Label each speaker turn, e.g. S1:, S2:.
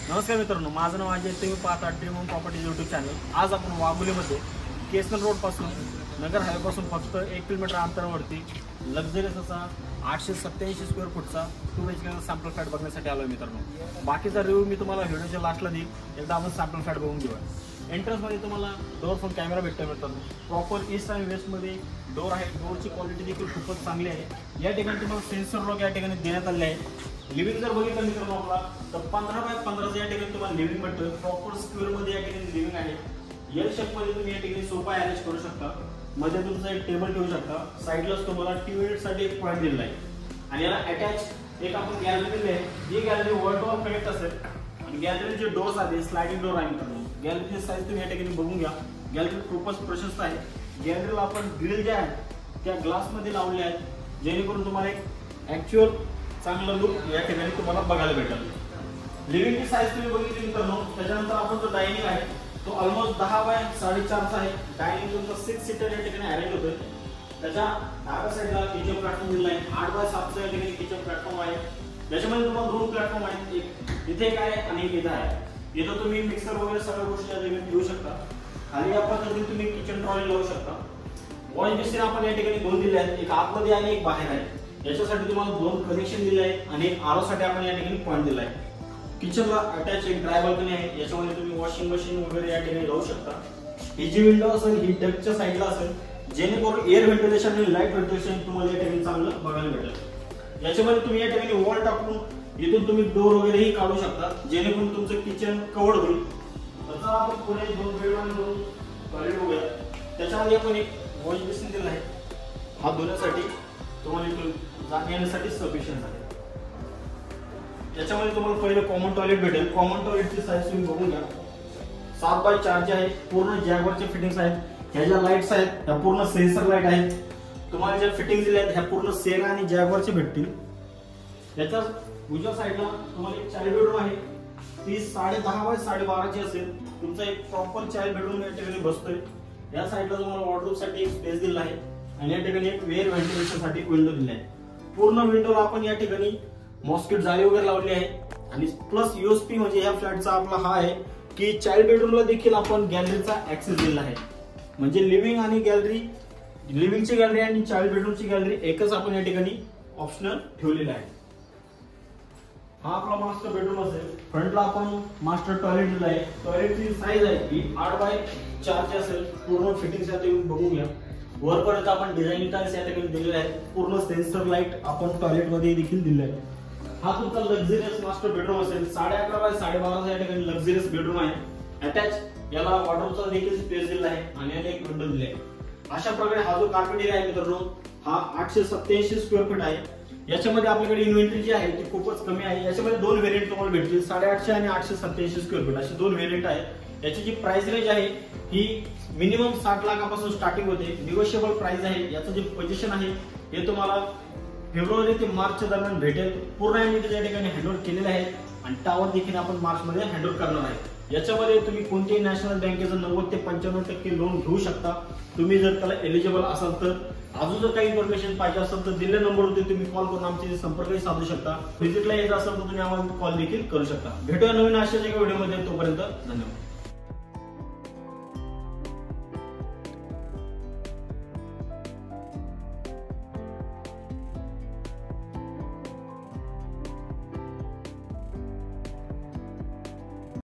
S1: नमस्कार मित्रांनो, माझं नाव अजय. तुम्ही पाहता dream home property YouTube channel. आज आपण वाघोलीमध्ये केसनल रोडपासून नगर हायवेपासून फक्त 1 किलोमीटर अंतरावरती लक्झरियस असा 887 स्क्वेअर फूटचा 2 BHK सॅम्पल फ्लॅट बघण्यासाठी आलो मित्रांनो. बाकीचा रिव्ह्यू मी तुम्हाला व्हिडिओच्या लास्टला देईन. एकदा आपण सॅम्पल फ्लॅट बघून घेऊया. एंट्रन्समध्ये तुम्हाला डोर फ्रंट कॅमेरा भेटतो मित्रांनो. प्रॉपर ईस्ट आणि वेस्टमध्ये डोर आहे. डोरची क्वालिटी देखील खूपच चांगली आहे. या ठिकाणी तुम्हाला सेन्सर लॉक या ठिकाणी देण्यात आले आहे. लिव्हिंग जर बघितलं मित्रांनो आपला तर 15 बाय 15 या ठिकाणी तुम्हाला लिव्हिंग भेटतं. प्रॉपर स्क्वेअर मध्ये या ठिकाणी लिव्हिंग आहे. एल शेप मध्ये तुम्ही या ठिकाणी सोफा अरेंज करू शकता. मध्ये तुमचा एक टेबल ठेवू शकता. साइडलाच तुम्हाला टीव्ही युनिट साठी एक पॉइंट दिलेला आहे आणि याला अटॅच एक आपण गॅलरी दिली आहे. जी gallery wall to wall connect असेल आणि गॅलरीचे डोर्स आहेत स्लायडिंग डोर आहे मित्रांनो. गॅलरीची साईज तुम्ही या ठिकाणी बघून घ्या. गॅलरी खूपच प्रशस्त आहे. गॅलरीला आपण ग्रिल जे आहे त्या ग्लास मध्ये लावले आहेत जेणेकरून तुम्हाला एक ऍक्च्युअल चांगला लुक या ठिकाणी तुम्हाला बघायला भेटेल. लिव्हिंगची साईज तुम्ही बघितली मित्रांनो. त्याच्यानंतर आपण जो डायनिंग आहे तो ऑलमोस्ट 10 बाय 4.5 चा आहे. डायनिंग तुमचा 6 सीटर या ठिकाणी अरेंज होतोय. त्याच्या डाव्या साईडला किचन प्लॅटफॉर्म दिला आहे. 8 बाय 7 चा या ठिकाणी किचन प्लॅटफॉर्म आहे. त्याच्यामध्ये तुम्हाला 2 प्लॅटफॉर्म आहेत. एक इथे एक आहे आणि एक इथे आहे. इथं तुम्ही मिक्सर वगैरे सगळ्या गोष्टी या ठिकाणी ठेवू शकता. खाली या पद्धतीने तुम्ही किचन ट्रॉली लावू शकता. वॉश बेसिन आपण या ठिकाणी 2 दिले आहेत. एक आतमध्ये आणि एक बाहेर आहे. याच्यासाठी तुम्हाला 2 कनेक्शन दिले आहे आणि एक आरो साठी आपण या ठिकाणी पॉइंट दिला आहे. किचनला अटॅच एक ड्राय बाल्कनी आहे. याच्यामध्ये तुम्ही वॉशिंग मशीन वगैरे या ठिकाणी लावू शकता. ही जी विंडो असेल ही डक्टच्या साईडला असेल जेणेकरून एअर व्हेंटिलेशन आणि लाईट व्हेंटिलेशन तुम्हाला या ठिकाणी चांगलं बघायला भेटेल. याच्यामध्ये तुम्ही या ठिकाणी वॉल टाकून इथून तुम्ही डोर वगैरेही काढू शकता जेणेकरून तुमचं किचन कव्हर होईल. तसं आपण पुढे 2 बेडरूम आणि 2 टॉयलेट बघूया. त्याच्यामध्ये आपण एक वॉश बेसिन दिला आहे. हात धुण्यासाठी तुम्हाला इथून जाण्यासाठी सफिशियंट आहे. याच्यामध्ये तुम्हाला पहिले कॉमन टॉयलेट भेटेल. कॉमन टॉयलेटची साईज तुम्ही बघून घ्या. 7 बाय 4 ची आहे. पूर्ण जॅगवरचे फिटिंग्स आहेत. ह्या ज्या लाईट्स आहेत ह्या पूर्ण सेन्सर लाईट आहेत. तुम्हाला ज्या फिटिंग्स दिल्या आहेत ह्या पूर्ण सेगा आणि जॅगवरचे भेटतील. याच्या उजव्या साईडला तुम्हाला एक चाइल्ड बेडरूम आहे. ती 10.5 बाय 12.5 ची असेल. तुमचा एक प्रॉपर चाइल्ड बेडरूम या ठिकाणी बसतोय. या साईडला तुम्हाला वॉर्डरोब साठी एक स्पेस दिला आहे आणि या ठिकाणी एक एअर व्हेंटिलेशन साठी विंडो दिली आहे. पूर्ण विंडोला आपण या ठिकाणी मॉस्किटो जाळी वगैरे लावली आहे आणि प्लस यूएसपी म्हणजे या फ्लॅटचा आपला हा आहे की चाइल्ड बेडरूमला देखील आपण गॅलरीचा ऍक्सेस दिला आहे. म्हणजे लिव्हिंग आणि गॅलरी, लिव्हिंगची गॅलरी आणि चाइल्ड बेडरूमची गॅलरी एकच आपण या ठिकाणी ऑप्शनल ठेवलेला आहे. हा आपला मास्टर बेडरूम असेल. फ्रंटला आपण मास्टर टॉयलेट दिला आहे. टॉयलेटची साईज आहे की 8 बाय 4 ची असेल. पूर्ण फिटिंग साठी बघून घ्या. वरपर्यंत आपण डिझाईन टाइल्स या ठिकाणी दिलेले आहेत. पूर्ण सेन्सर लाईट आपण टॉयलेट मध्ये देखील दिले आहे. हा तुमचा लक्झरियस मास्टर बेडरूम असेल. 11.5 बाय 12.5 या ठिकाणी लक्झरियस बेडरूम आहे. अटॅच याला वॉर्डरोबचा देखील स्पेस दिला आहे आणि याला एक विंडो दिली आहे. अशा प्रकारे हा जो कार्पेट एरिया आहे मित्रांनो हा 887 स्क्वेअर फीट आहे. याच्यामध्ये आपल्याकडे इन्व्हेंटरी जी आहे ती खूपच कमी आहे. याच्यामध्ये 2 व्हेरियंट तुम्हाला भेटतील. 850 आणि 887 स्क्वेअर फीट असे 2 व्हेरियंट आहेत. याची जी प्राइस रेंज आहे ही मिनिमम 60 लाखापासून स्टार्टिंग होते. निगोशिएबल प्राइस आहे. याचं जे पोझिशन आहे हे तुम्हाला फेब्रुवारी ते मार्चच्या दरम्यान भेटेल. पूर्ण आम्ही त्या ठिकाणी हँडओव्हर केलेले आहे आणि टावर देखील आपण मार्च मध्ये हँडओव्हर करणार आहे. याच्यामध्ये तुम्ही कोणत्याही नॅशनल बँकेचं 90 ते 95% लोन घेऊ शकता. तुम्ही जर त्याला एलिजिबल असाल तर. अजून जर काही इन्फॉर्मेशन पाहिजे असेल तर दिलेल्या नंबरवरती तुम्ही कॉल करून आमचे संपर्कही साधू शकता. व्हिजिटला यायचं असेल तर तुम्ही आम्हाला कॉल देखील करू शकता. भेटूया नवीन अशाच एका व्हिडिओमध्ये. तोपर्यंत धन्यवाद.